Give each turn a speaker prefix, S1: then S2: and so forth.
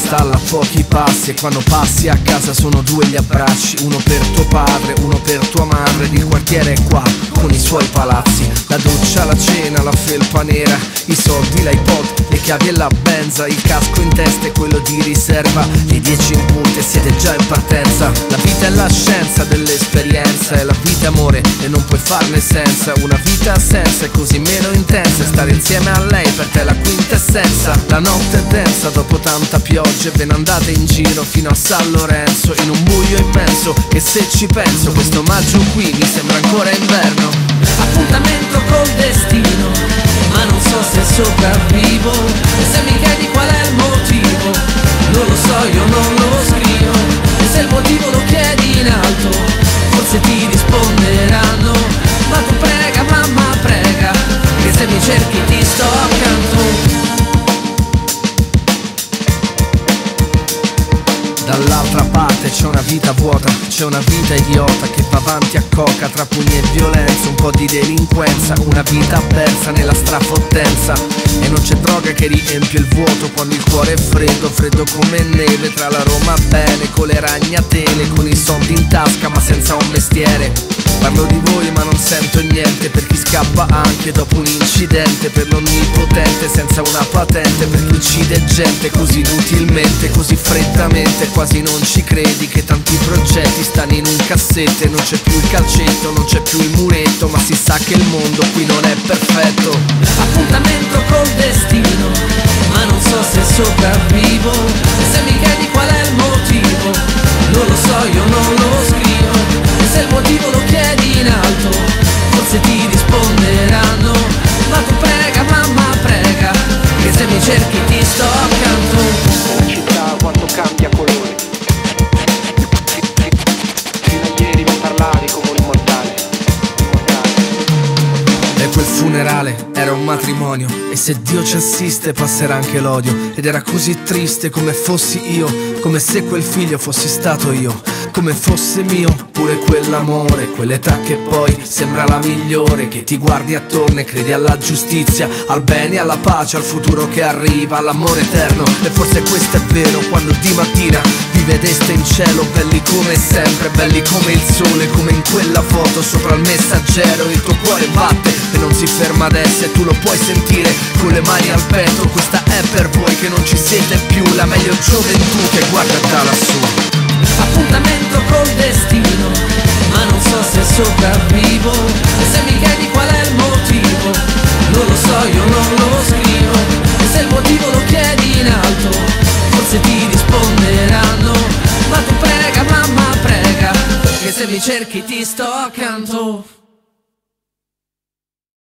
S1: stalla a pochi passi, e quando passi a casa sono due gli abbracci, uno per tuo padre, uno per tua madre. Il quartiere è qua con i suoi palazzi, la doccia, la cena, la felpa nera, i soldi, l'iPod, le chiavi e la benza, il casco in testa e quello di riserva, le 10 in punta e siete già in partenza. La vita è la scienza dell'esperienza, è la vita amore e non puoi farne senza. Una vita senza è così meno intensa, stare insieme a lei per te è la quintessenza. La notte è densa dopo tanta pioggia, ve ne andate in giro fino a San Lorenzo, in un buio immenso che se ci penso questo maggio qui mi sembra ancora inverno.
S2: Appuntamento col destino, ma non so se sopravvivo, e se mi chiedi qual è il motivo, non lo so, io non lo scrivo, e se il motivo lo chiedi in alto, forse ti risponderanno, ma tu prega mamma prega, che se mi cerchi ti sto accanto.
S1: Dall'altra parte c'è una vita vuota, c'è una vita idiota che va avanti a coca tra pugni e violenza, un po' di delinquenza, una vita persa nella strafottenza. E non c'è droga che riempie il vuoto quando il cuore è freddo, freddo come neve, tra la Roma bene, con le ragnatele, con i soldi in tasca ma senza un mestiere. Parlo di voi ma non sento niente, per chi scappa anche dopo un incidente, per l'onnipotente senza una patente, per chi uccide gente così inutilmente, così freddamente, quasi non ci credi che tanti progetti stanno in un cassetto e non c'è più il calcetto, non c'è più il muretto, ma si sa che il mondo qui non è perfetto.
S2: Appuntamento col destino, ma non so se sopravvivo, e se mi chiedi qual è il motivo, non lo so, io non lo scrivo, e se il motivo lo chiedi in alto, forse ti risponderanno, ma tu prega mamma prega, che se mi cerchi ti sto accanto.
S3: La città quanto cambia colore, fino a ieri mi parlavi come un immortale.
S1: E quel funerale era un matrimonio, e se Dio ci assiste passerà anche l'odio, ed era così triste come fossi io, come se quel figlio fossi stato io, come fosse mio pure quell'amore, quell'età che poi sembra la migliore, che ti guardi attorno e credi alla giustizia, al bene, alla pace, al futuro che arriva, all'amore eterno. E forse questo è vero quando di mattina vi vedeste in cielo, belli come sempre, belli come il sole, come in quella foto sopra il messaggero. Il tuo cuore batte e non si ferma adesso, e tu lo puoi sentire con le mani al petto. Questa è per voi che non ci siete più, la meglio gioventù che guarda da lassù.
S2: Appuntamento col destino, ma non so se sopravvivo, e se mi chiedi qual è il motivo, non lo so, io non lo scrivo, e se il motivo lo chiedi in alto, forse ti risponderanno, ma tu prega mamma prega, che se mi cerchi ti sto accanto.